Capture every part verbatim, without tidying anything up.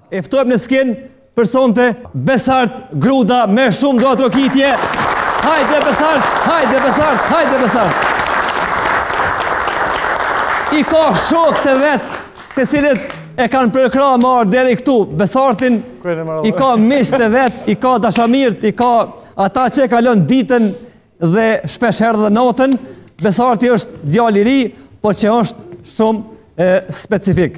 e ftojmë në skin personte Besart Gruda me shumë do trokitje. Hajde Besart, hajde Besart, hajde Besart. I ka shok të vetë, të cilët e kanë përkra marrë deri këtu. Besartin i ka miq të vetë, i ka dashamirët, i ka ata që e kalon ditën dhe shpesh herë dhe natën. Besarti është djalë i ri, por që është shumë e, specifik.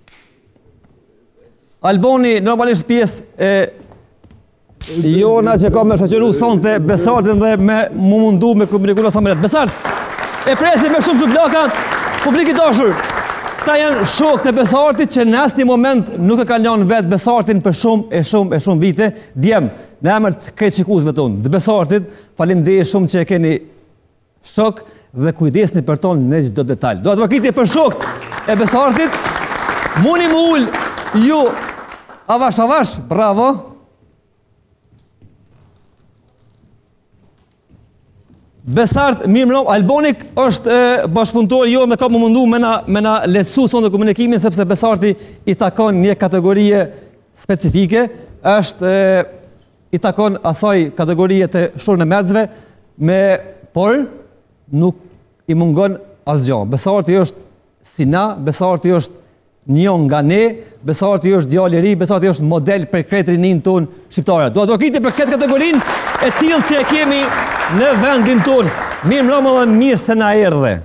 Alboni normalisht pjesë e jona që ka me shoqëru sonte Besartin dhe me mu mundu me komunikuar sa më lehtë. Besart, e presim me shumë shumë plaka, publik i dashur. Këta janë shokët e Besartit që në asnjë moment nuk e kanë lënë vetë Besartin për shumë e shumë e shumë vite. Djem, në emër të krejt shikuesve tonë, të Besartit, faleminderit shumë që e keni shok dhe kujdesni për tonë në çdo detaj. Do të vakiti për shokët e Besartit. Muni më ul ju avash avash, bravo. Besart, mirë mbrëma, Albonik është bashkëpunëtor jo dhe ka më mundu me na, me na lehtësu sonë të komunikimin, sepse Besarti i takon një kategorie specifike, është e, i takon asaj kategorie të shurën e mezve, me, por nuk i mungon asgjë. Besarti është si na, Besarti është njën nga ne, Besarti është djalë i ri, Besarti është model për kretë rinin tonë shqiptare. Do të rokiti për këtë kategorinë e tillë që e kemi në vendin tonë. Mirë mbrëma dhe mirë se na erdhe.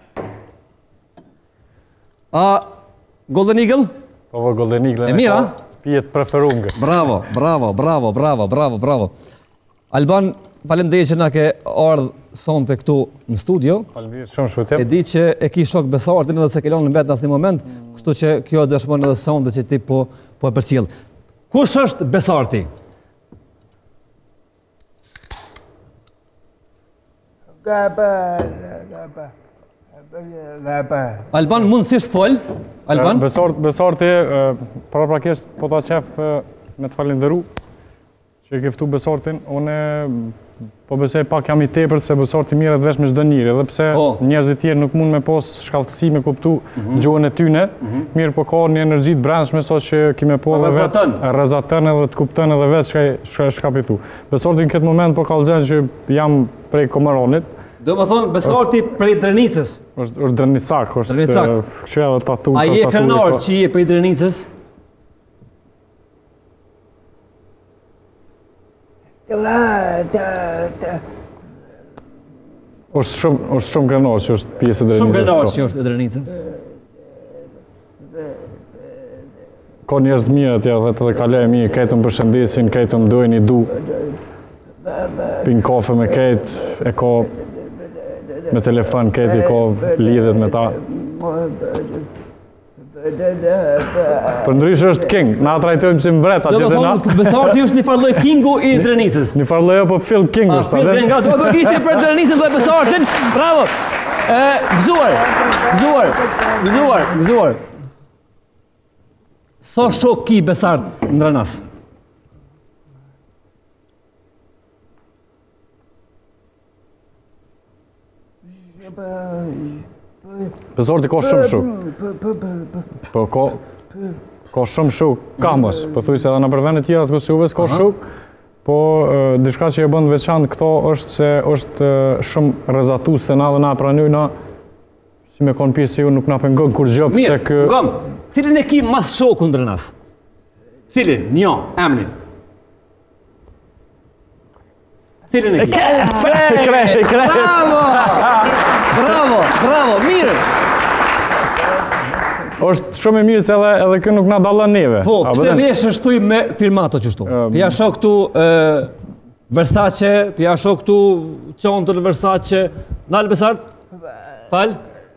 A Golden Eagle? Po, po, Golden Eagle. E mira? Pijet preferungë. Bravo, bravo, bravo, bravo, bravo, bravo. Alban, faleminderit që na ke ardhur sonte këtu në studio. Faleminderit shumë shpëtim. E di që e ki shok Besartin edhe se ke lënë në vetë në asnjë moment, kështu që kjo dëshmon edhe sonte që ti po po e përcjell. Kush është Besarti? Alban mundësisht fol? Alban? Besart, Besarti, para prakisht po ta qef me të falenderu që e keftu Besartin. Une po besoj pak jam i tepërt se Besarti mirë edhe vesh me çdo njeri, edhe pse oh. njerëzit tjerë nuk mund me pas shkallësi me kuptu mm -hmm. gjuhën e tyne, mm -hmm. mirë po ka një energji të brendshme sa që kime po edhe vetë rrezatën edhe të kupton edhe vetë çka çka pitu. Besarti në këtë moment po kallëzën që jam prej Komaronit. Do më thonë, Besarti prej Drenicës. është është Drenicak, është kështu edhe tatu. A je krenar që je prej Drenicës? është shumë është shumë krenar që është pjesë e Drenicës. Shumë krenar që është e Drenicës. Ka njerëz të mirë atje dhe të kaloj mirë, këtë më përshëndesin, këtë më dojnë i du. Pin kafe me këtë, e ka me telefon këtë i ka lidhet me ta. Për ndryshë është king, na trajtojmë si mbret atje dhe na. Besarti është një farloj kingu i Drenicës. Një farloj apo fill king është. Fill king, do të rikiti për Drenicën dhe Besartin. Bravo! Gëzuar, gëzuar, gëzuar, gëzuar. Sa shok ki Besart në Drenas? Besarti ka shumë shok. Po ka ka shumë shok, ka mos. Po thuaj se edhe në përvende tjera të Kosovës ka shok. Po diçka që e bën veçantë këto është se është shumë rrezatues të na dhe na pranojnë si me kon pjesë ju nuk na pengon kur gjë pse kë. Mirë, gom. Cilin e ki mas shokun Drenas? Cilin? Një, emrin. Cilin e ki? Kret, kret. Bravo! Bravo, bravo, mirë! është shumë e mirë se edhe, edhe kë nuk na dallon neve. Po, pse vesh shtuj me firmato qështu? Um, Pja shok këtu Versace, pja shok këtu qontër Versace, nalë Besart? Fal?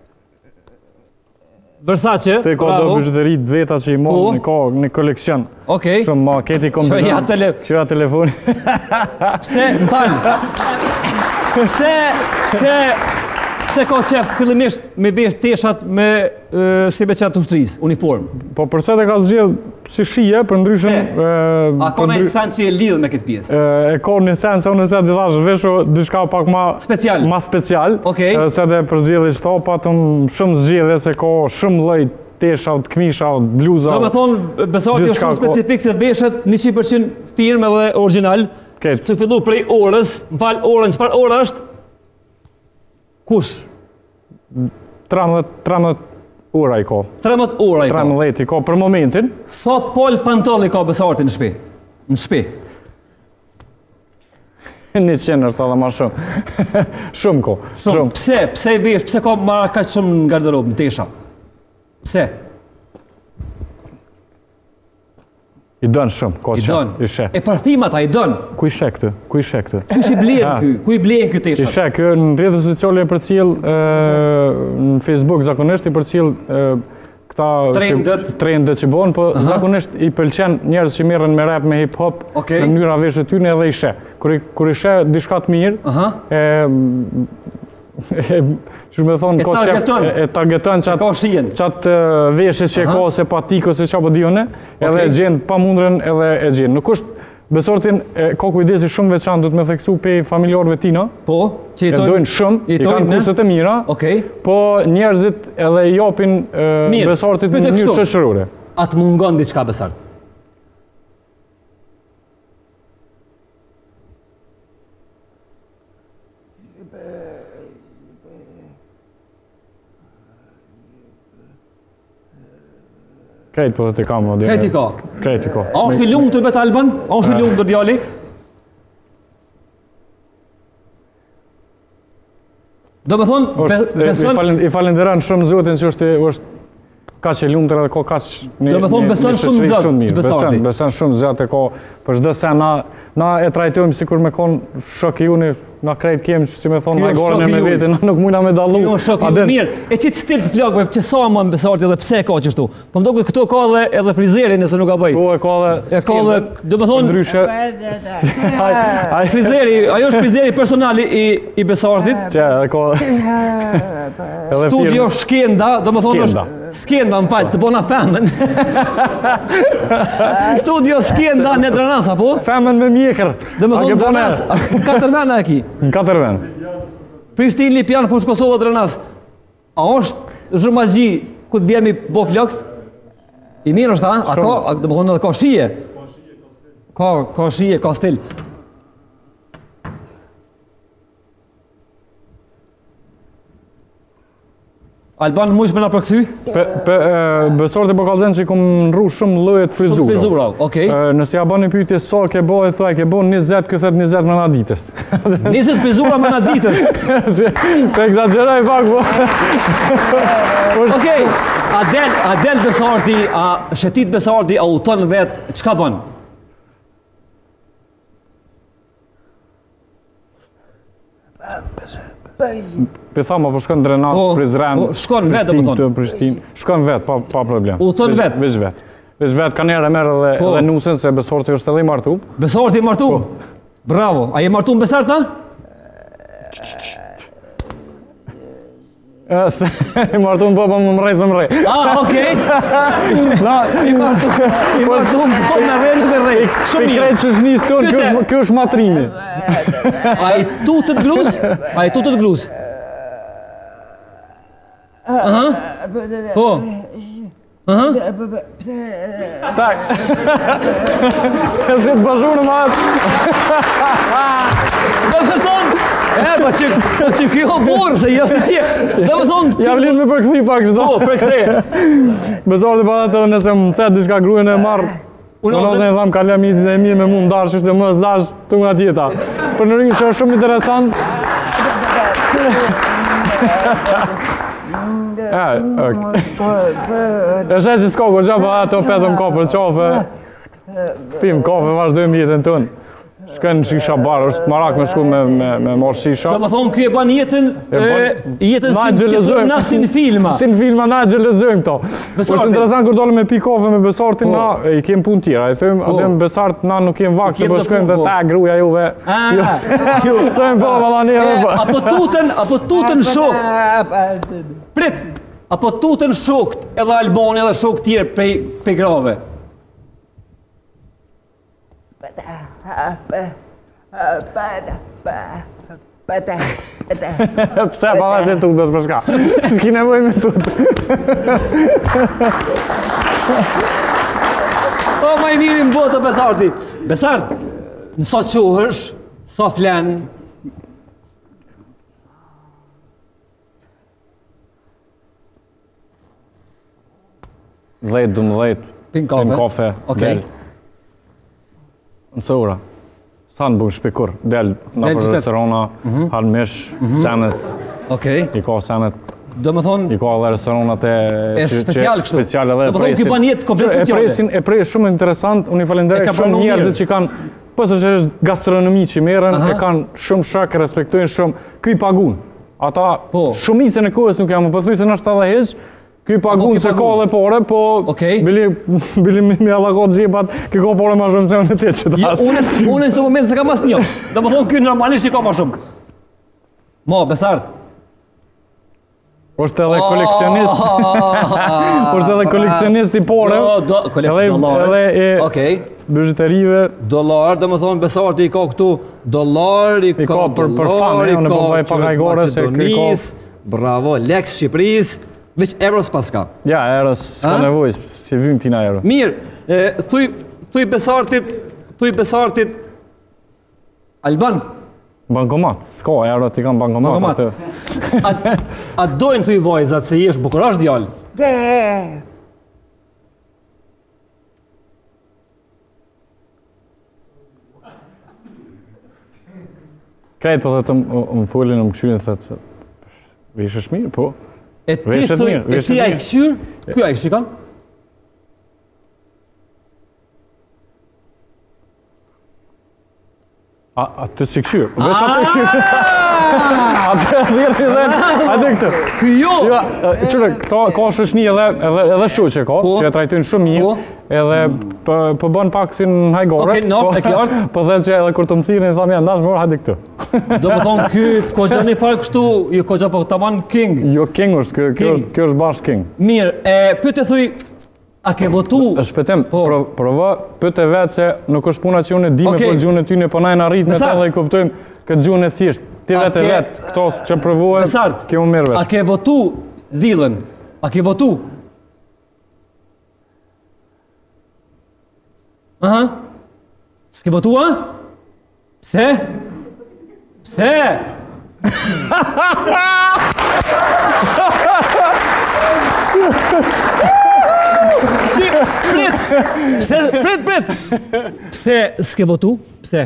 Versace, te ka do bizhuteri të veta që i mund, ka një koleksion. Okej. Shumë maketi kombinat. Çoja tele. Çoja telefoni. Pse, më fal. Pse, pse Pse ka qef fillimisht me vesh teshat me si me qatë ushtrisë, uniform? Po përse të ka zgjedh si shije, për ndryshëm... A ka në sen që e lidhë me këtë pjesë? E ka në sen, se unë nëse të thash veshu diçka pak ma... Special? Ma special. Okej. Se dhe për zgjedhë i shtopat, shumë zgjedhë se ka shumë lloj tesha, këmisha, bluza. Do me thonë, Besarti është shumë specifik se veshet njëqind përqind firmë edhe original. Të fillu prej orës, më falë orën, çfarë ora është? Kush? tretëmbëdhjetë ora i ka. tretëmbëdhjetë ora i ka. tretëmbëdhjetë i ka për momentin. Sa pol pantolli ka Besarti në shtëpi? Në shtëpi. njëqind është edhe ma shumë. Shumë ko. Shumë. Pse? Pse i vesh? Pse ka marrë kaq shumë në garderobë, në tesha? Pse? I dënë shumë, ka I që, dënë. i shë. E parfimat a i dënë? Ku i shë këtë? Ku i shë këtë? Qysh i blen ky? Ku i blen ky I tesha? shë këtë në rrjetet sociale për cilë, në Facebook zakonisht i për cilë këta Trendet. trendet që bonë, po zakonisht i pëlqen njerëz që merren me rap, me hip hop, Okej. në mënyra veshje tyre edhe i shë. Kur i kur i shë diçka të mirë, Aha. e që me thonë, E ka qef- targeton. e- e targeton Ka qatë shijen. qatë veshje që e Aha. ka ose patikë ose qa po dione, edhe Okej. e gjenë pa mundrën edhe e gjenë. Nuk është Besortin e, ka kujdesi shumë veçantë, duhet me theksu pe familjarëve tina, Po, që e dojnë shumë, i kanë kushtet e mira, Okej. po njerëzit edhe i japin e, Mirë, Besortit në pyete mënyrë kështu. shoqërore. Atë mungon diçka Besart. Krejt po të kam, o dhe. Krejt i ka. Krejt i ka. A është i lumë të vetë Alban? A është i lumë të djali? Do me thonë, be- Është- e- beson, I falen- I falenderan shumë Zotin që është është kaq e lumtur edhe ka kaq një Do me thonë, një- beson një shumë shoqëri Zot, mirë. Besarti. Beson, beson shumë Zot e ka për çdo sen na na e trajtojmë sikur me kon shok i uni, na krejt kem si me thon Ky na është gorën shoku e me i uni. vete, na nuk mundna me dallu. jo shok A ju den- mirë. E qitë stil të flakëve, që sa më në Besarti dhe pse e ka qështu? Po më duket këtu ka edhe edhe frizeri nëse nuk ka bëj. Po e ka edhe E ka edhe, do me thonë, ndryshe. Ai ai frizeri, ajo është frizeri personali i, i Besartit. që e ka edhe Studio firmë- Shkenda, do me thonë Skenda. është Skenda, më falë, të bona femën. Studio Skenda në Dranasa, po? Femën me mjekër. Do me A ke thonë bone? Dranas, katër vena e ki. Në katër vend. Prishtinë, Lipjan, Fush Kosovë, Dranas. A është zhërmazgji ku të vjemi bo flokët? I mirë është, a? A ka, a, do me thonë edhe ka shije? Ka, ka shije, ka stil. Alban, mujsh me na përkëthy? Pe, pe, e, Besorti po kallëzën që i kom nru shumë lloje të Shumë frizura. frizura, okej. E, Nëse ja bani pyetje sa ke bo, e thua ke bo njëzet, ky thet njëzet mëna ditës. njëzet frizura më na ditës. Se të egzagjeroj pak, po. Okej, a del, a del Besarti, a shetit Besarti, a uton vetë, çka bën? Pe thama, po shkon Drenas, Po, Prizren, po, shkon vetë, Prishtinë, domethënë. këtë, Prishtinë. Shkon vetë, pa, pa problem. Udhton Veç- vetë? Veç vetë. Veç vetë, ka njerë e merë edhe, Po. edhe nusën, se Besorti është edhe i martu. Besarti i martu? Bravo. A je martu në Besart, ha? E, se i martu në baba më mrej, zë mrej. Ah, okej. Na, I martu, i martu në po në rejnë dhe rejnë. Shumë Pi mirë. krejt që shnis tonë, kjo Pyete. është- kjo është matrimi. A i tutët glus? A i tutët glus? Aha. Po. Aha. Tak. Si të bashurë më atë. Do të thonë, e, pa që, pa që kjo borë, se jasë të tje. Do të thonë, Ja vlinë me përkëthi pak çdo. po, për këte. Bezorti pa atë nëse më thet diçka gruën e marr. Unë Unë ose- ose e tham ka lami e mi me mund dash është më s'dash tu nga tjeta. Për në rinjë që është shumë interesant. Ja, ok. E shë që s'ka ko gjaba ato petëm kafe qafe. Pim kafe, vazhdojmë jetën tonë. Shkën shisha bar, është marak me shku me, me, me marrë shisha. Do më thonë, kjo e ban jetën, E e, ban- jetën Na si që gjelezojmë. thonë na si në filma. Si në filma na gjelezojmë këto. Besartin. Është interesant kur dolëm me pi kafe me Besartin, Po. na e, i kem punë tjera. I them, Po. atë në Besart na nuk kem vakt, I se kem po të shkojmë punë, dhe po. ta gruaja juve. Ah, Jo. ju. Thojmë po, valla njerë, E, po. apo tutën, apo tutën shok. Prit, apo tutën shok, edhe Albani edhe shok tjerë prej, prej grave. Pse, pa dhe të të të shka. S'ki nevoj me të të. O, ma i mirë në botë, Besarti. Besart, nësa qohësh, sa flenë, dhejt, dëmdhejt, pin kafe. Pin kafe, Okej. del. Në sëura. Sa në bëgë shpikur, del në Del për qytet. restorana, halë mish, senet, Okej. i ka senet, Do më thonë, i ka dhe restoranat e... E që- special që- kështu. Special edhe Do më thonë, ky ban jetë komplet E speciale. presin, e prej shumë interesant, unë i E falenderoj ka shumë pranuar njerëzit mirë. që kanë, pësë që është gastronomi që merren, Aha. e kanë shumë shak, e respektojnë shumë, ky i pagun. Ata, Po. shumicën e kohës nuk jam, po thuj se në është edhe hiç, ky i pagun ky se ka pagun. dhe pore, po Okej. bili bili mi alla ka xhepat, ky ka pore më shumë se unë ti që Ja, tash. unë unë në këtë moment se kam asë një. Do më thonë, ky normalisht i ka ma shumë. Mo, Besart. Është edhe koleksionist. Është edhe koleksionist i pore. Do, do, koleksionist Edhe dollar. edhe e Okej. bijuterive. Dollar, do më thonë, Besarti i ka këtu dollar, i ka ka për- për fan, dollar, e, i unë ka po vaj pak hajgore se ky ka- Macedonis, bravo, lek Shqipëris, veç euros paska. Ja, erës, s'ka Ha? nevojë, si vim tina euro. Mirë, e, thuj, thuj Besartit, thuj Besartit, Alban, Bankomat, s'ka euro, ti kam bankomat. Bankomat. atë. a, a dojnë thuj vajzat se jesh bukurash djallë? Krejt po dhe të më më folin, më këshyrin, thëtë, vishë është mirë, po. E ti Veshet thuj, mirë, e veshet ti a i mirë. këshyr, ky a i shikon? A, a të si këshyrë, vesh atë këshyrë. Atë e dhirë i dhenë, atë këtë. Ky jo! Jo, e, qërë, ka, ka shoshni edhe, edhe, edhe shoqe ka, Po. që e trajtojnë shumë mirë, Po. edhe po po bën pak si në hajgore. Okej, naft, po- e qartë. Po dhe që edhe kur të më thirin, thamë janë dash, morë, hajde këtë. Do më thonë, ky kogja një farë kështu, jo kogja po taman king. Jo, king është, kjo, kjo King. është, kjo është bashkë king. Mirë, e pyte thuj, a ke votu? Është shpëtim, Po. pro, provo, pëtë vetë se nuk është puna që unë e di me Okej. për gjuhën e ty, po na e në arrit me Besart. ta dhe i kuptojmë këtë gjuhën e thjesht. Ti A vetë e ke- vetë, këto që provohen, Besart, kjo më mirë a vetë. ke votu dilën? A ke votu? Aha. S'ke votu, a? Pse? Pse? Qi, prit! Pse, prit, prit! Pse s'ke votu? Pse?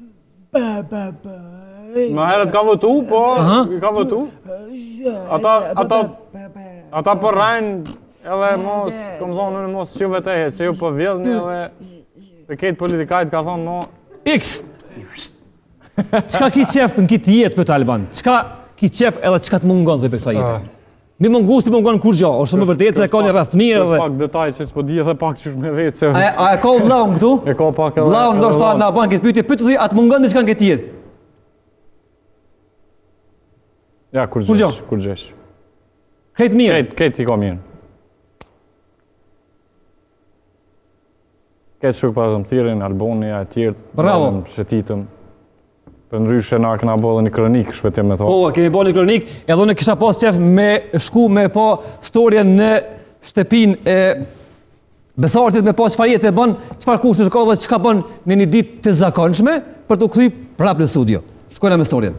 Më herët ka votu, po, Aha. ka votu. Ata, ata, ata për rajnë, edhe mos, kom thonë, unë mos që vetehet, se ju po vjedhni edhe, dhe ketë politikajt ka thonë, mo, X. Çka ki qef në këtë jetë për të Alban? Çka ki qef edhe çka të mungon dhe për kësa jetë? Mi mungu si mungon kur gjo, është shumë e vërtetë se ka një rreth mirë është dhe... pak detaj që s'po di edhe pak që me vetë, se A, a e ka vllaun këtu? e ka pak edhe... Vllaun ndoshta edhe na bën këtë pyetje, pyet thoj atë mungon diçka në këtë jetë. Ja, kur Kur gjesh, gjo? kur gjesh. Krejt mirë. Ketë, ketë i ka mirë. Ketë shuk pa të më thirin, Alboni, e tjertë, Bravo. Shetitëm. Për ndryshe na këna bo dhe një kronikë shpëtim me to. Po, kemi bërë një kronik, edhe unë kisha pas qef me shku me pa storjen në shtëpin e Besartit, me pa çfarë jetë e bën, çfarë kushte ka dhe çka bën në një ditë të zakonshme për të kthy prapë në studio. Shkojna me storjen.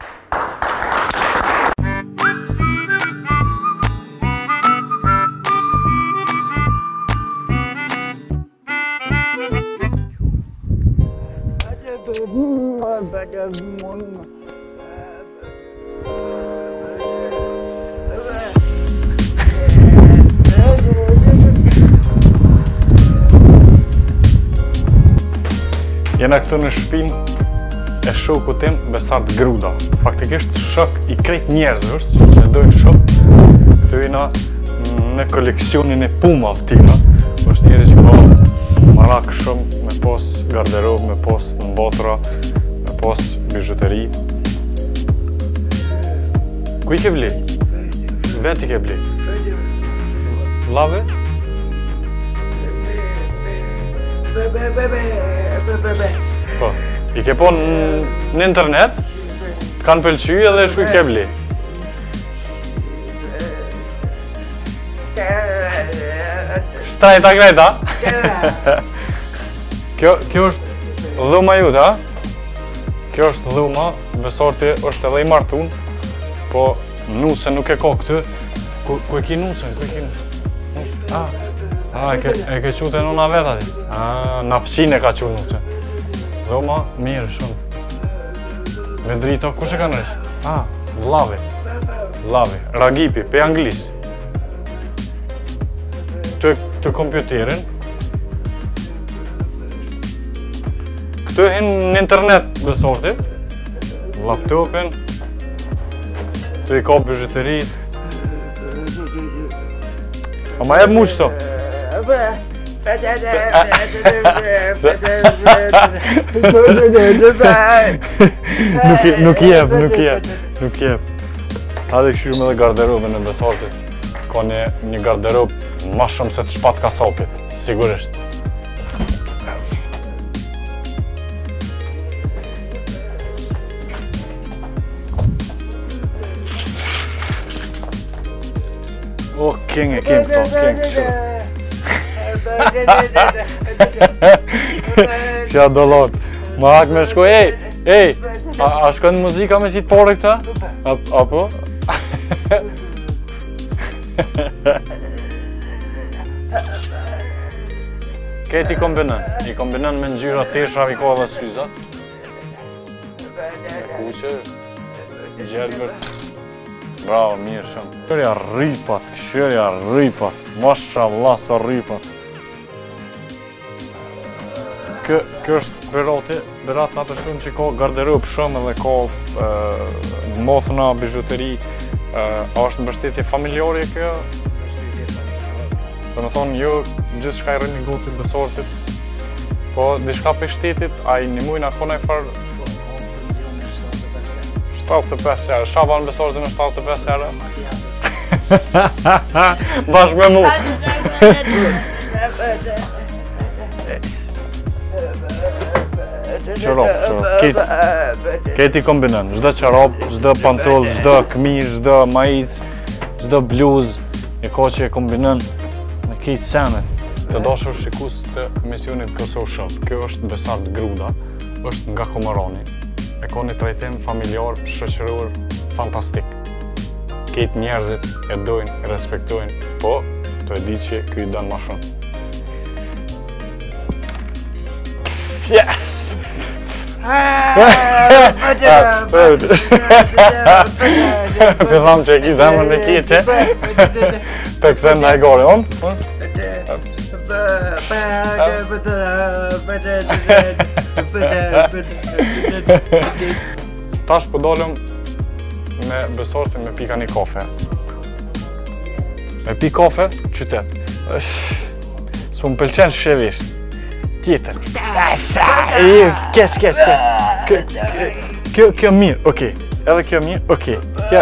Jena këtu në shpinë e shoku tim, Besart Gruda. Faktikisht shok i krejt njerëzve është, se dojnë shok. Këtu jena në koleksionin e Pumave tina. është njerëz që ka marak shumë me pos garderob, me pos në mbotra, me pos bijuteri. Ku i ke ble? Vet i ke ble? Lave? Po, i ke po në internet, Kanë pëlqy edhe shkuj kebli. Shtrajta krejta? Kjo, kjo është dhuma jute, ha? Kjo është dhuma, besorti është edhe i martun, po nuse nuk e ka këtë. Ku, ku e ki nusen, ku e ki nusen? A, a e ke, e ke qute nona vetë ati? A, na pësin e ka qu nusen. Dhuma, mirë shumë. Me drito, kush e ka nërsh? A, vlavi. Vlavi, ragipi, pe anglis. Të, të kompjuterin. Këtë hin në internet besorti. Laptopin. Të i ka bëzhëtërit. A ma jep mu qëto? Nuk jep, nuk jep, nuk jep. Hade këshyrim edhe garderobën e besortit. Ka një, një garderob ma shumë se të shpat kasapit, sigurisht. O, king e king këto, king, shumë. Kja do lot. Ma hak me shku, ej, ej, a, a shkën muzika me qitë pare këta? Apo? Këtë i kombinën, i kombinën me ngjyra tesha, i ka dhe syzat. Me kuqe, gjelbert. Bravo, mirë shumë. Këshërja rripat, këshërja rripat. Mashallah, sa rripat. Kjo është berati, berat nga për shumë që ka garderob shumë dhe ka mothna, bijuteri. A është në bështetje familjore kjo? Dhe me thonë, jo gjithë shka i rëni gutit besortit, po dishka për shtetit, a i një mujnë ako nëjë farë? shtatëdhjetë e pesë herë, shaban besortin në shtatëdhjetë e pesë herë? Bashk me mu! Qërop, qërop, keti kombinën, zdo qërop, zdo pantull, zdo këmish, zdo majic, zdo bluz, një ko që e kombinën me kejtë senet. Të dashur shikus të misionit Kosovë Shop, kjo është Besart Gruda, është nga Komarani, e ka një trajtim familjar, shoqëror, fantastik. Kejtë njerëzit e dojnë, e respektojnë, po të e di që kjo i dënë ma shumë. Yes! Pëtham që e ki zemën e kjeqe, të këthem në e gore, on? Tash po dolëm me besortin me pika një kafe. Me pi kafe, qytet. S'po më pëlqen shqevisht. Tjetër. Keq, keq, keq. Kjo mirë, okej. Edhe kjo mirë, okej. Kjo...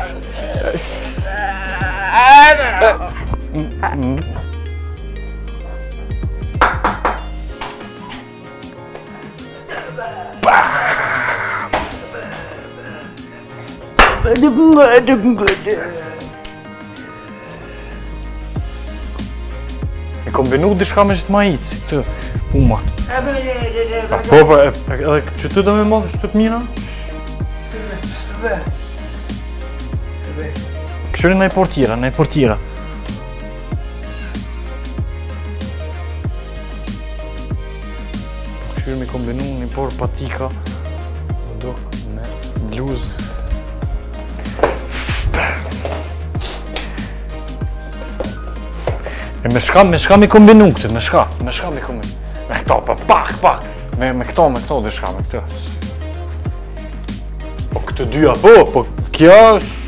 E kombinu dishka me qitë majici, këtë pumat. Po, po, edhe që të do me madhë, që të të mira? Këshëri në i portira, në i portira. Këshëri me kombinu një por patika, do me bluzë. E me shka, me shka me kombinu këtë, me shka, me shka me kombinu. Me këto, pa, pak, pak. Me, me këto, me këto, dhe shka me këtë. Po këtë dyja, po, po, kja...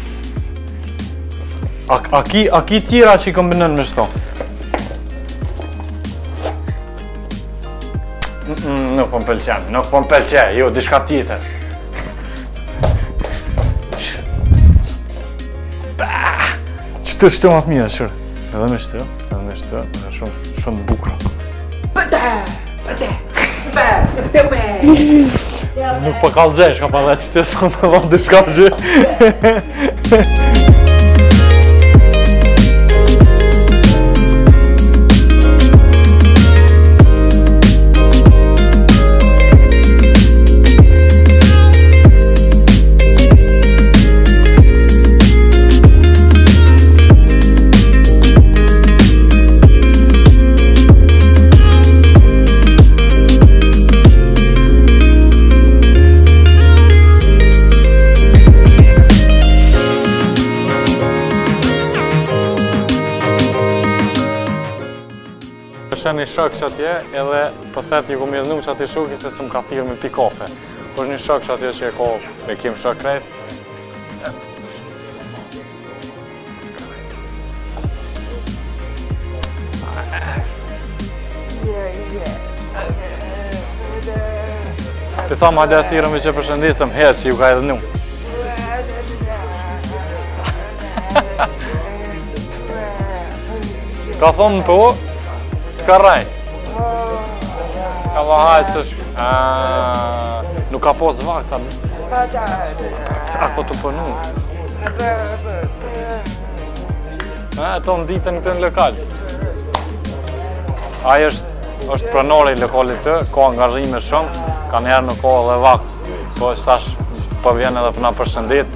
A, a, ki, a ki tjera që i kombinën me shto? Mm, mm, nuk po m'pëlqen, nuk po m'pëlqen, jo, dhe shka tjetër. Qëtë shtë më të mire, shërë. Edhe me shtë, edhe me shtë, edhe shumë, shumë bukra. Nuk për kallëzesh, ka pa dhe që të sonë të dhëmë të shka që. Është një shok që atje, edhe pëthet ju kom jedhnu që ati shuki se së më ka thirë me pi kafe. është një shok që atje që e ko, e kem shok krejt. Të thamë hajde e thirëm i që përshëndisëm, hes që ju ka edhe nu. Ka thonë po, të ka rajt. Ka va hajtë së shkë. Nuk ka pos vaksa. Ako të pënu. E tonë ditën këtë në lokal. Aja është pranore i lokalit të, ka angazhime shumë, ka njerë nuk ka edhe vakt. Po është tash po vjen edhe për na përshëndet.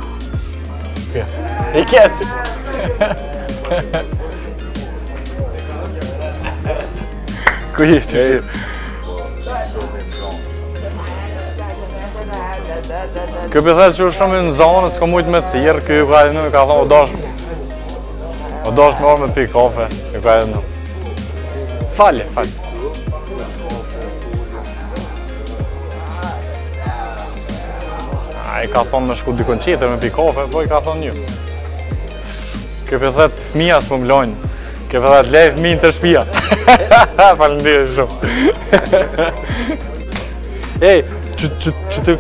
I keqë. Ku je që që? Kjo për thërë që është shumë në zonë, s'ka mujtë me thirë, kjo ju ka edhe në, ka thonë, o dash o dash me orë me pi kafe, ju ka edhe në. Falje, falje. A i ka thonë me shku dikon qitër me pi kafe, po i ka thonë një. Kjo për thërë fëmija s'po mlojnë. Kjo për thërë lejë fëmijën të shpia. Falendirë shumë. Ej, që të...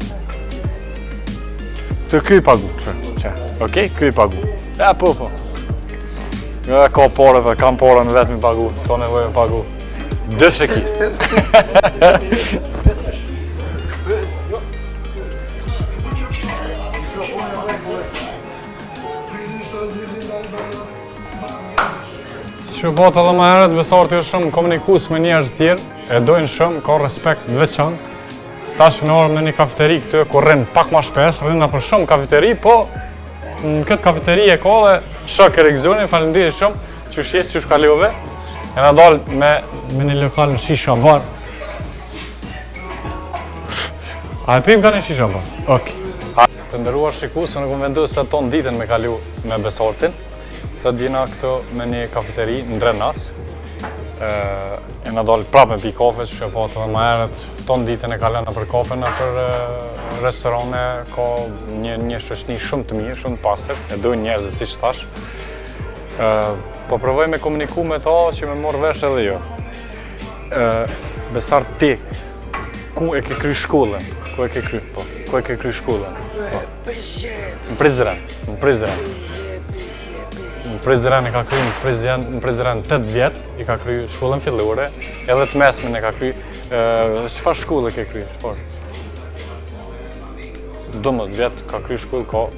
Të këj pagu, që, okej, këj pagu. Ja, po, po. Nga ka poreve, kam pore në vetë mi pagu, s'ka nevoj me pagu. Dëshë e ki. Që botë edhe ma herët, Besarti është shumë komunikus me njerëz tjerë, e dojnë shumë, ka respekt të veçan. Tash në orëm në një kafeteri këtë, ku rrinë pak ma shpesh, rrinë në për shumë kafeteri, po në këtë kafeteri e ka dhe shok e regjizoni, falendiri shumë, që shjetë që shka leove. E nga dalë me, me një lokal në Shisha Bar. A e pim ka një Shisha Bar? Ok. Të ndëruar shikusë, në kom vendu se tonë ditën me kalu me Besartin, se dina këtu me një kafeteri në Drenas. E nga dalë prap me pi kafe, që shë po të dhe ma herët, tonë ditën e kalena për kafe në për restorane, ka një shoqni shumë të mirë, shumë të pastër, e dojnë njerëzit si që thash. Po provoj me komuniku me ta që me morë vesh edhe jo. Besart ti, ku e ke kry shkollën? Ku e ke kry, po, ku e ke kry shkollën? Në Prizren, në Prizren. Në Prizren i ka kry, në Prizren tetë vjetë, i ka kry shkollën fillore, edhe të mesmin e ka kry. Qëfar shkollë ke kry? dëmbëdhjetë vjetë ka kry shkollë, ka...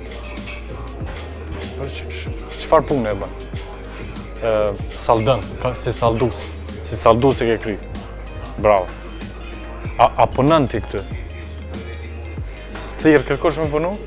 Qëfar punë e bën? Saldën, si saldus. Si saldus e ke kry. Bravo. A punën ti këtë? Stirë kërkosh me punu?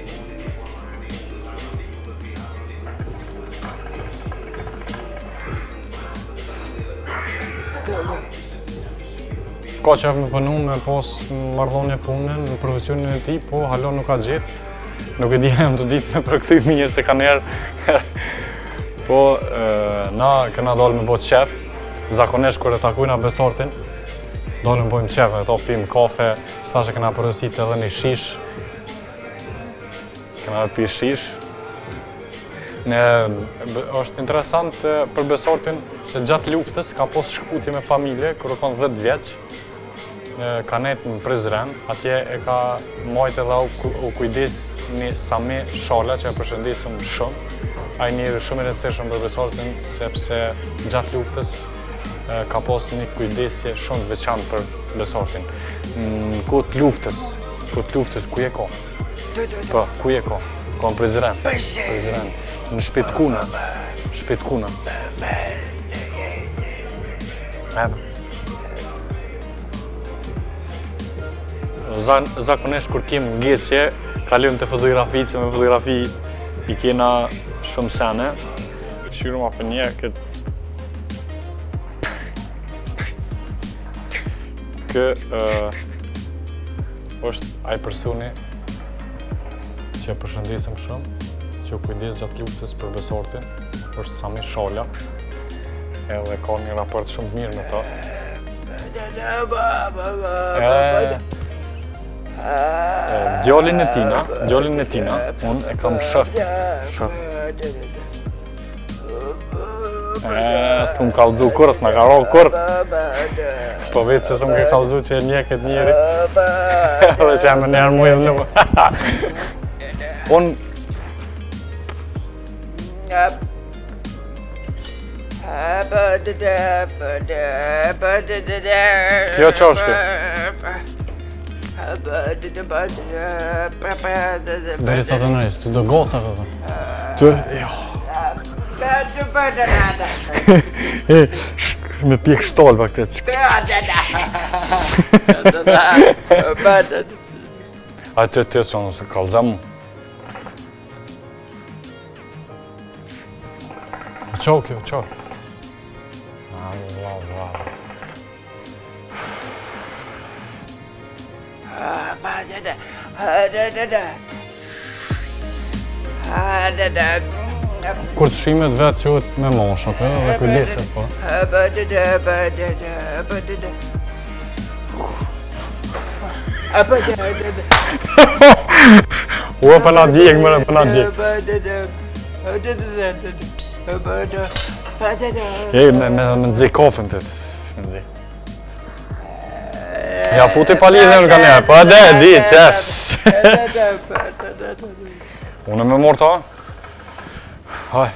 Ka që me pënu me pos mardhonje punën në profesionin e ti, po halon nuk ka gjithë. Nuk e dihem të ditë me përkëthy mirë se ka njerë. Po, na këna dalë me bot qef, zakonisht kër e takujna Besartin, dalë me bojmë qef, e to pim kafe, shtash e këna përësit edhe një shish. Këna pi shish. është interesant për Besartin se gjatë luftës ka pos shkputje me familje, kër o konë dhjetë vjeqë. Ka netë në Prizren, atje e ka majtë edhe u kujdes një Sami Shala që e përshëndesëm shumë. A i njëri shumë i rëndësishëm për Besartin, sepse gjatë luftës ka pas një kujdesje shumë të veçantë për besortin. Në kohë të luftës, kohë të luftës, ku je ka? Po, ku je ka? Ka në prezident. Prezident. Në shpetkuna. Shpetkuna. Edhe. Zakonisht kur kem ngjecje, kalojmë te fotografi, se me fotografi i kena shumë sene. Shyrëm apo një këtë Kë uh, është ai personi që e përshëndesëm shumë, që u kujdes gjatë luftës për besortin, është Sami Shala, edhe ka një raport shumë të mirë me ta. E, e, djalin e tina, djalin e tina, unë e kam shëh, shëh. E, s'kum kallëzu kur, s'na ka ro kur. Po vetë që s'm ke kallëzu që e nje këtë njeri. Dhe që e më njerë mu edhe nuk. Unë... Kjo që është kjo? Deri sa të nëjës, të do goca këtë. Të... Jo. Me pjek shtolë pa këtë. A të të sonë se kalzam. Qo kjo, qo. Allah, Allah. Kur të shimet vetë qëhet me moshat, dhe kujdeset, po. Ua, për na djek, mërë, për na djek. Ej, me nëzij kofën të të nëzij. Ja, futi palidhe në kanë e, po edhe, di, qes. Unë me morë ta. Haj.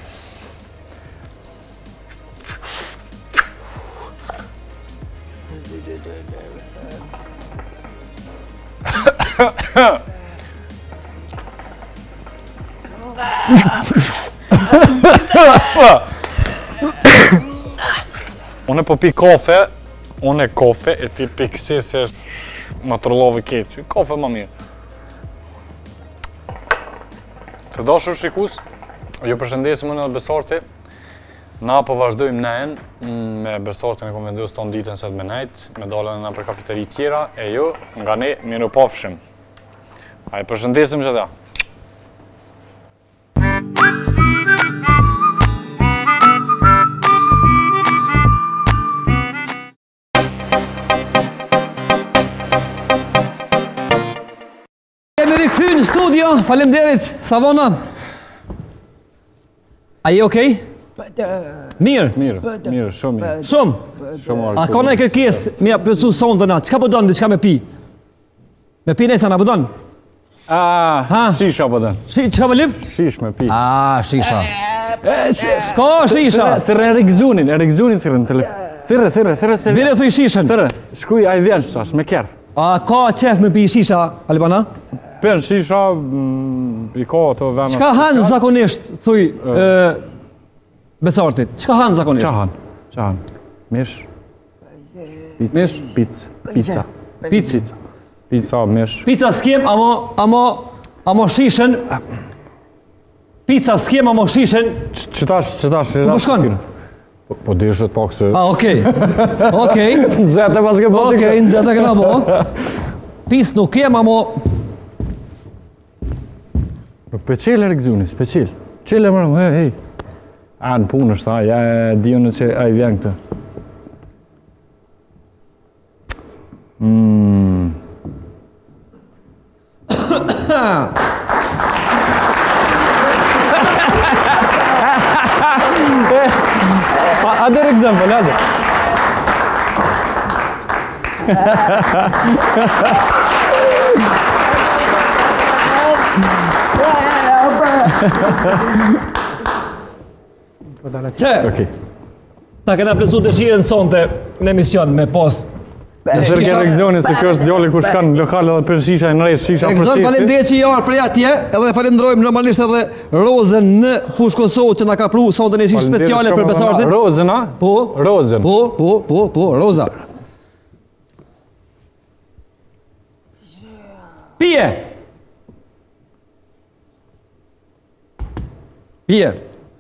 Unë po pi kafe, unë e kafe e ti pi kësi se më trollove keqë. Kafe më mirë. Të dashur shikus, ju përshëndesim unë dhe besorti. Na po vazhdojmë nejën me besortin e kom vendosur tonë ditën sot me nejt, me dalën na për kafeteri tjera, e ju nga ne miru pafshim. A i përshëndesim që ta. Kemi rikëthy në studio, faleminderit, Savona. A je okej? Mirë? Mirë, mirë, shumë mirë. Shumë? Shumë A ka në e kërkes, mi a përsu sonë të natë, qka përdojnë dhe qka me pi? Me pi nesa na përdojnë? A, shisha përdojnë. Qka më lip? Shish me pi. A, shisha. Ska shisha? Thërë e rikëzunin, e rikëzunin thyrën të lip. Thyrë, thyrë, thyrë se... Vire thuj shishën. Thyrë, shkuj a i vjenë që sash, me kjerë. A ka qef me pi shisha, Alibana? Pen shisha, i ka ato vena... Qka hanë zakonisht, thuj, besortit? Qka hanë zakonisht? Qa hanë? Qa hanë? Mish? Mish? Pizza. Pizza. Pizza. Pizza, mish. Pizza s'kem, amo, amo, amo shishën. Pizza s'kem, amo shishën. Qëtash, qëtash... Ku po shkon? Po dishët pak se... A, okej. Okej. Nëzete pas ke bo t'i Okej, nëzete këna bo. Pizza nuk kem, amo... Për qëllë e rikëzuni, për qëllë. Qëllë e mërëm, hej, hej. A, në punë është ta, ja e dionë që a i vjen këtë. Mmm... Other example, other. Që? Okay. Ta kena plotësu dëshirën sonte në emision me pas. Nëse ke reakcioni se kjo është djali ku shkan në lokal edhe për shisha në rreth, shisha për shisha. Faleminderit që jarë prej atje, edhe falenderojmë normalisht edhe Rozën në Fushë Kosovë që na ka pru sonte një shishë speciale për besartin. Rozën, a? Po. Rozën. Po, po, po, po, Roza. Pije. Pije.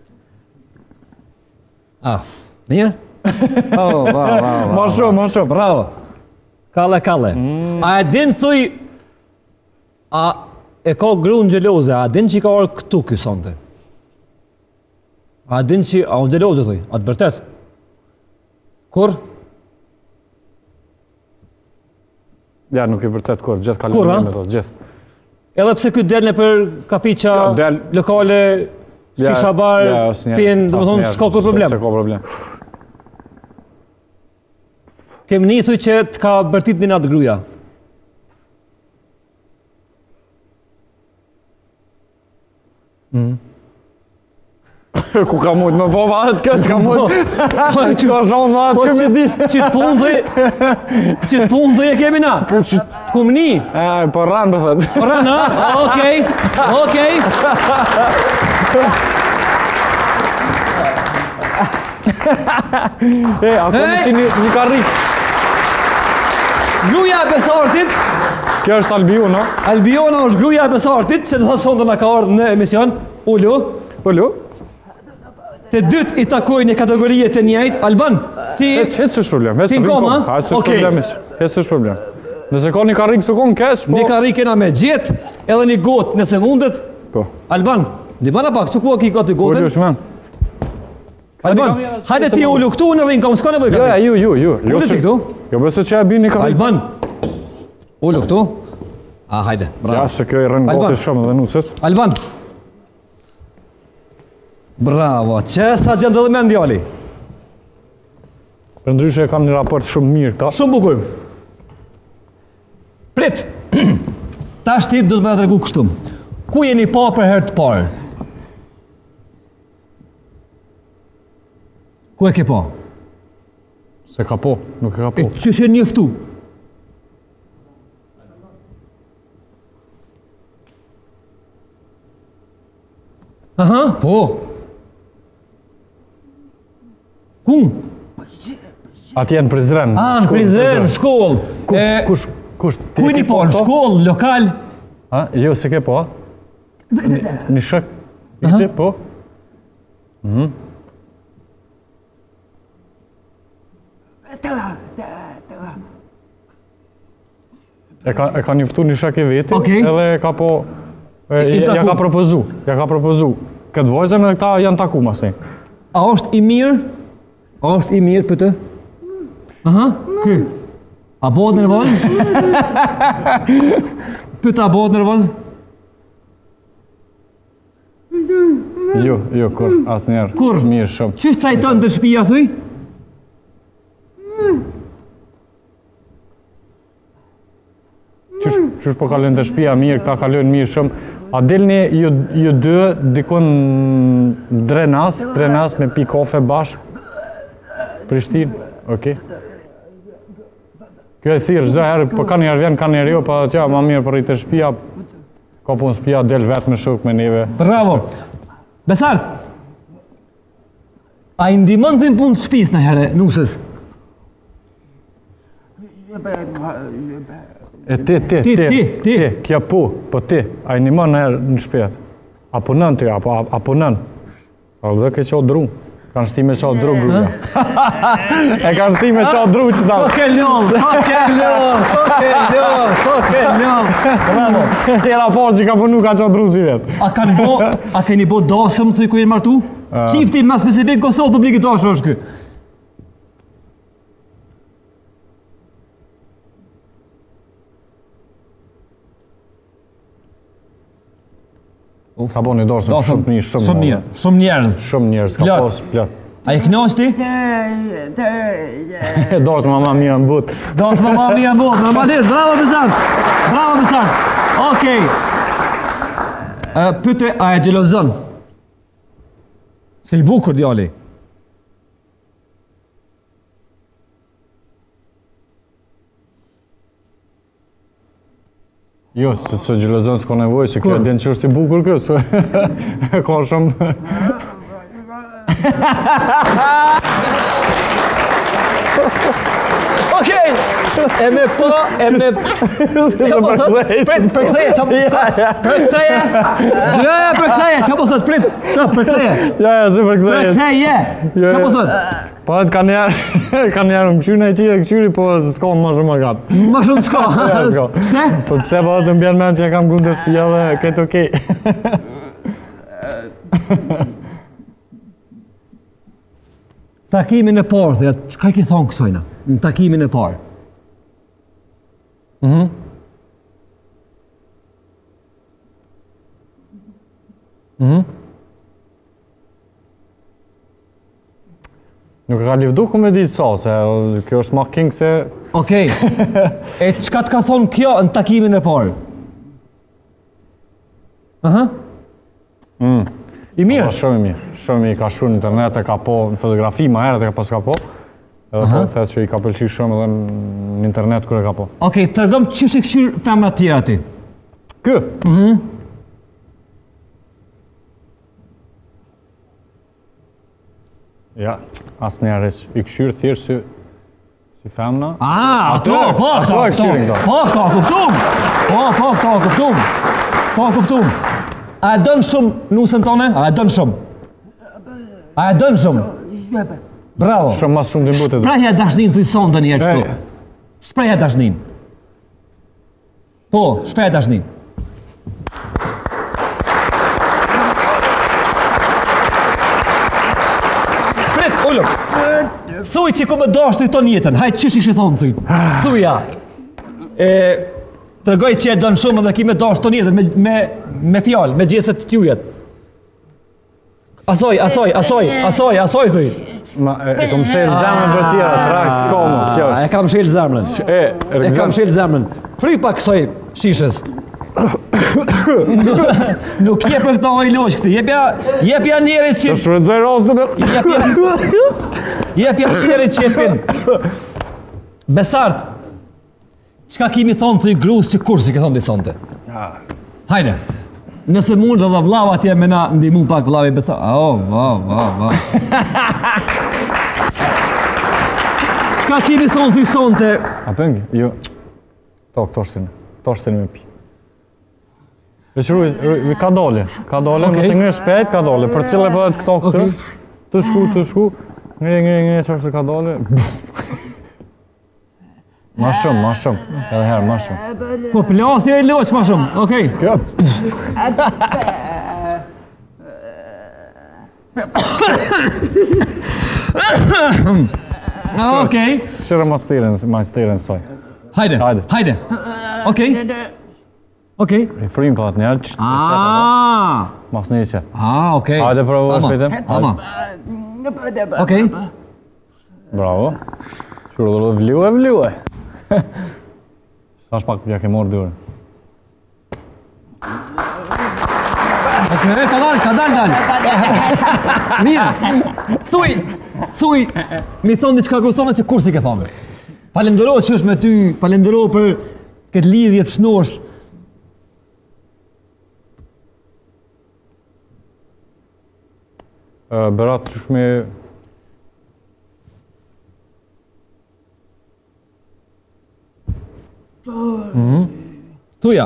Ah, mirë? Oh, wow, wow, wow. Ma shumë, ma shumë. Bravo. Kalle, kalle. Mm. A e din thuj, a e ka grunë gjeloze, a din që i ka orë këtu kjo sonte? A din që, a unë gjeloze thuj, a të bërtet? Kur? Ja, nuk i vërtet kur, gjithë kalë kur, me to, gjithë. Edhe pse këtë delne për kafiqa, ja, del... lokale, ja, shisha bar, ja, pinë, dhe më thonë, s'ka kur problem. S'ka problem. Kemë një thuj që të ka bërtit një natë gruja. Mm. Ku ka mujtë me po vahet kjo, s'ka mujtë. Që ka shonë vahet këmi ditë. Që të punë dhe, që të punë dhe e kemi na. Kumë një. E, po rranë bëthet. Po rranë, ha? Okej, okej. E, ako në që një karrik. Gruja e besartit. Kjo është Albiona. Albiona është gruja e besartit, që të thotë sonde nga ka ardhë në emision. Ullu. Ullu. Të dytë i takoj një kategorije të njëjtë. Alban, ti... Hecë është problem. Ti në koma? Hecë është problem. Hecë është problem. Nëse ka një karrik së konë kesh, po... Një karrik e na me gjithë, edhe një gotë nëse mundet. Po. Alban, di bana pak, që ku a ki ka të gotën? Ullu shmen. Alban, hajde ti ullu këtu në rinë, kam s'ka nevoj karrik. Jo, ju, ju, ju. Ullu ti këtu? Jo, bëse që e bini një karrik. Alban, ullu këtu. A, hajde, bravo. Ja, se kjo i rënë gotë shumë dhe nusës. Alban. Bravo, që sa gjendë dhe me ndjali? Për ndryshe e kam një raport shumë mirë këta. Shumë bukur. Prit, ta shtip do të me të regu kështum. Ku jeni pa për herë të parë? Ku e ke pa? Se ka po, nuk e ka po. E që shenë njëftu? Aha, po. Ku? Ati janë Prizren. A, në Prizren, në shkollë. Kush, kush? Ku e një po, në shkollë, lokal? A, jo, se ke po, një shëk, ishte, po. E ka njëftu një shëk e veti, edhe ka po, ja ka propozu, ja ka propozu. Këtë vojzën edhe këta janë taku, masi. A është i mirë? A është i mirë për të? Aha, kë? A bëhet nervoz? Për të a bëhet nervoz? Jo, jo, kur, asë njerë. Kur? Mirë shumë. Qështë trajton të shpia, thuj? Qështë po kalën të shpia mirë, këta kalën mirë shumë. A delni ju dë dikon drenas, drenas me pi kafe bashkë? Prishtinë, okej. Kjo e thirë, çdo herë, po ka njerë vjen, ka njerë jo, pa tja, ma mirë për i të shpia, ka po në shpia, del vetë me shuk me neve. Bravo! Besart! A i ndimën të në punë të shpis në herë, nusës? E ti, ti, ti, ti, ti, kja po, po ti, a i ndimën në herë në shpjet. Apo nën ti, apo nën. A dhe ke qo dru. Kanë shti me qa dru gruja. E kanë shti me qa dru që ta. Po ke ljohë, po ke ljohë, po ke ljohë, po ke ljohë. Bravo. Tjera parë që ka punu ka qa dru si vetë. A kanë bo, a keni bo dasëm së i ku jenë martu? Qifti ma specifik Kosovë publikit ashtë është kë? Ka bo një dorësëm shumë të një, shumë mirë. Shumë njerëz. Shumë njerëz, ka posë plët. A i knasht ti? Dorës mama mija në butë. Dorës mama mija në butë, normalisht. Bravo Besart! Bravo Besart! Okej. Pyte, a e gjelozën? Se i bukur djali? Jo, se të gjelozën s'ka nevoj, që kjo din që është i bukur kjo, se ka shumë... Okej, e me po, e me... Që po thot, prit, përktheje, që po thot, përktheje, ja, ja, përktheje, që po thot, prit, stop, përktheje. Ja, ja, si përktheje. Përktheje, që po thot. Po edhe ka njerë, ka njerë më këshyri në e qire këshyri, po s'ka më shumë më gatë. Më shumë s'ka, pse? Po pse po dhe të mbjerë men që e kam gundë të spija dhe këtë okej. Takimin e parë, thëja, qëka i ki thonë kësojna? Në takimin e parë. Mhm. Mhm. Nuk ka livdu ku me ditë sa, se kjo është ma king se... Okej, e qëka të ka thonë kjo në takimin e parë? Aha. Mm. I mirë? Po, shumë i mirë, shumë i ka shru në internet, e ka po në fotografi ma herët e ka pas ka po. Edhe po the që i ka pëlqy shumë edhe në internet kër e ka po. Okej, tërgëm qështë i këshyrë femra tjera ti? Kë? Mhm. Ja, asë njerë i këshyrë thjesht si, si femna. A, ato, po, ato e këshyrin këto. Po, ka kuptum. Po, po, ka kuptum. Ka kuptum. A e dënë shumë nusën tone? A e dënë shumë? A e dënë shumë? Bravo. Shumë mas shumë të imbutit. Shprejhja dashnin të i sonë të njerë qëtu. Shprejhja dashnin. Po, shprejhja dashnin. Prit, ullëm. Thuj që ku me dashtë i tonë jetën. Hajtë qësh i kështë thonë thuj. Thuja. Tërgoj që e dënë shumë dhe ki me dashtë tonë jetën, me, me, me fjallë, me gjeset të tjujet. Asoj, asoj, asoj, asoj, asoj, thuj. Ma, e, e kom shelë zemrën për tjera, trakë s'ko më, kjo është. E kam shelë zemrën. E, E kam shelë zemrën. Fry pa kësoj shishës. Nuk je për këta oj loqë këti, jepja, jepja njerit që... Të shfrydzoj rostën e... Jepja, jepja njerit që jepin. Besart, qka kimi thonë të i grus që kur si ke thonë të i sonte? Hajde. Nëse mund dhe dhe vlau atje me na ndimu pak vlau i Besart. Oh, wow, wow, wow. Qka kimi thonë të i sonte? A pëngi? Jo. To, këto shtinë. To shtinë me pi. Veç ruj, ka dole. Ka dole, nëse ngre shpejt, ka dole. Për cilë e pëllet këto këtë, të shku, të shku, ngre, ngre, ngre, që është ka dole. Ma shumë, ma shumë. Edhe herë, ma shumë. Po, plasja e loqë ma shumë, okej. Kjo. Okej. Shërë ma stiren, ma stiren soj. Hajde, Hajde. hajde. Okej. Okej. I frim për atë njerë, që Ah, mas një qëtë. ah, okej. Hajde, provu e shpejtem. Ama. Okej. Bravo. Shurë dhe vliu e vliu e. Sa shpak pja ke morë dyrën. Okej, ka dalë, ka dalë, dalë. Mirë. Thuj, thuj. Mi thonë diçka grustone që kur si ke thonë. Falendero që është me ty, falendero për këtë lidhje të shnosh. Berat që shme... Thuja.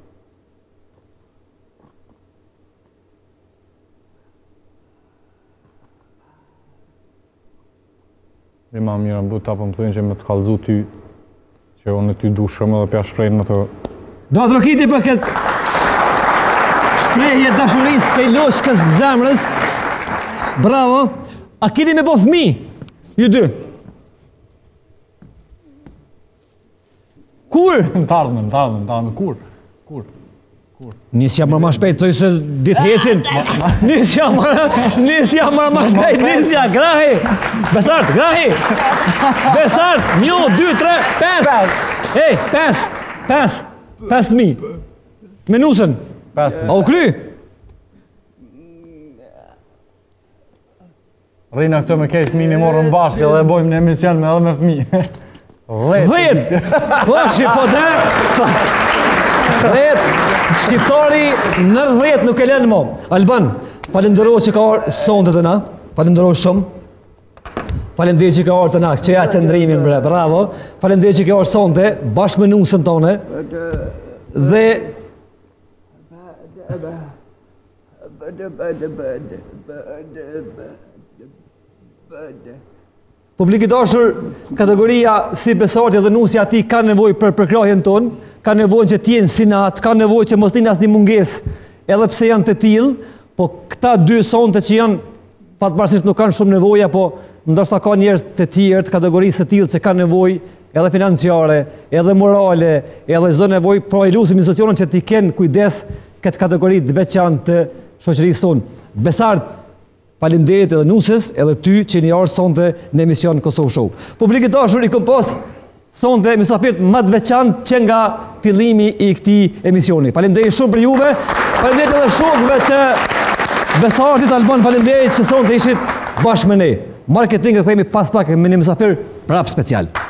I ma mirë në buta, po më thujnë që me të kalëzu ty, që unë e ty du shumë edhe pja shprejnë në të... Do të rokiti për këtë shprehje dashurisë për loqës të zemrës. Bravo. A keni me bo fëmi? Ju dy. Kur? Më të ardhme, më të ardhme, më të ardhme, kur? Kur? Nisja më ma shpejt, të se ditë hecin. Nisja më, nisja më ma shpejt, nisja, grahi. Besart, grahi. Besart, një, dy, tre, pes. Ej, pes, pes, pes mi. Me nusën. Pes. A u kry? Rina këto me kejtë fëmi një morën bashkë edhe e bojmë në emision me edhe me fëmi. Dhjet! Dhashi, po dhe... Shqiptari nëntëdhjetë nuk e lënë mo. Alban, falenderoj që ka orë sonde të na, falenderoj shumë. Falenderoj që ka orë të na, që ja qëndrimin, bre, bravo. Falenderoj që ka orë sonde, bashkë me nusën tone. Dhe... Publik i dashur, kategoria si Besarti dhe nusja ati ka nevojë për përkrahjen tonë, ka nevojë që t'jenë sinat, ka nevojë që mos linë asnjë mungesë, edhe pse janë të tillë, po këta dy sonte që janë fatmirësisht nuk kanë shumë nevojë, po ndoshta ka njerëz të tjerë të kategorisë të tillë që kanë nevojë edhe financiare, edhe morale, edhe çdo nevojë, pro i lutim institucionet që t'i kenë kujdes këtë kategori të veçantë të shoqërisë tonë. Besart, faleminderit edhe nusës, edhe ty që një orë sonte në emision Kosovë Show. Publik i dashur, i kom pas sonte mysafirët më të veçantë që nga fillimi i këtij emisioni. Faleminderit shumë për juve, faleminderit edhe shokëve të Besartit Alban, faleminderit që sonte ishit bashkë me ne. Marketing e themi pas pak me një mysafir prap special.